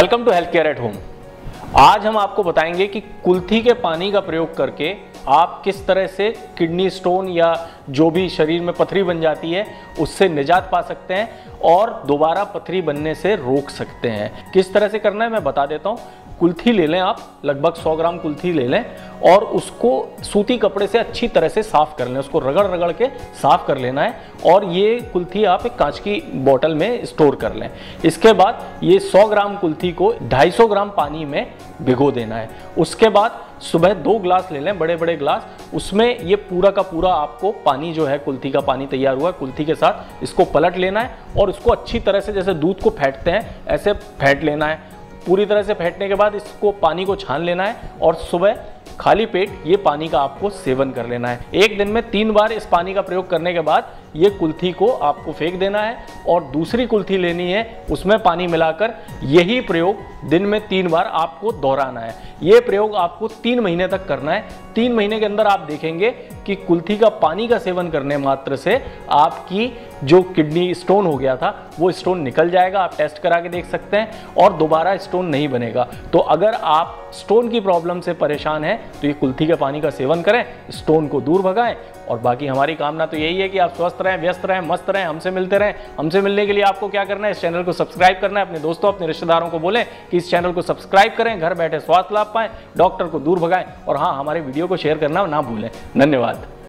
Welcome to health care at home. आज हम आपको बताएंगे कि कुल्थी के पानी का प्रयोग करके आप किस तरह से किडनी स्टोन या जो भी शरीर में पथरी बन जाती है उससे निजात पा सकते हैं और दोबारा पथरी बनने से रोक सकते हैं। किस तरह से करना है मैं बता देता हूँ। कुल्थी ले लें, आप लगभग 100 ग्राम कुल्थी ले लें और उसको सूती कपड़े से अच्छी तरह से साफ कर लें। उसको रगड़ रगड़ के साफ कर लेना है और ये कुल्थी आप एक कांच की बोतल में स्टोर कर लें। इसके बाद ये 100 ग्राम कुल्थी को 250 ग्राम पानी में भिगो देना है। उसके बाद सुबह 2 ग्लास ले लें, बड़े बड़े ग्लास, उसमें ये पूरा का पूरा आपको पानी जो है कुल्थी का पानी तैयार हुआ है, कुल्थी के साथ इसको पलट लेना है और इसको अच्छी तरह से जैसे दूध को फेंटते हैं ऐसे फेंट लेना है। पूरी तरह से फेंटने के बाद इसको पानी को छान लेना है और सुबह खाली पेट ये पानी का आपको सेवन कर लेना है। एक दिन में 3 बार इस पानी का प्रयोग करने के बाद ये कुल्थी को आपको फेंक देना है और दूसरी कुल्थी लेनी है, उसमें पानी मिलाकर यही प्रयोग दिन में 3 बार आपको दोहराना है। ये प्रयोग आपको 3 महीने तक करना है। 3 महीने के अंदर आप देखेंगे कि कुल्थी का पानी का सेवन करने मात्र से आपकी जो किडनी स्टोन हो गया था वो स्टोन निकल जाएगा। आप टेस्ट करा के देख सकते हैं और दोबारा स्टोन नहीं बनेगा। तो अगर आप स्टोन की प्रॉब्लम से परेशान हैं तो ये कुल्थी के पानी का सेवन करें, स्टोन को दूर भगाएं। और बाकी हमारी कामना तो यही है कि आप स्वस्थ रहें, व्यस्त रहें, मस्त रहें, हमसे मिलते रहें। हमसे मिलने के लिए आपको क्या करना है, इस चैनल को सब्सक्राइब करना है। अपने दोस्तों, अपने रिश्तेदारों को बोलें कि इस चैनल को सब्सक्राइब करें, घर बैठे स्वास्थ्य लाभ पाएं, डॉक्टर को दूर भगाएं और हाँ, हमारे वीडियो को शेयर करना ना भूलें। धन्यवाद।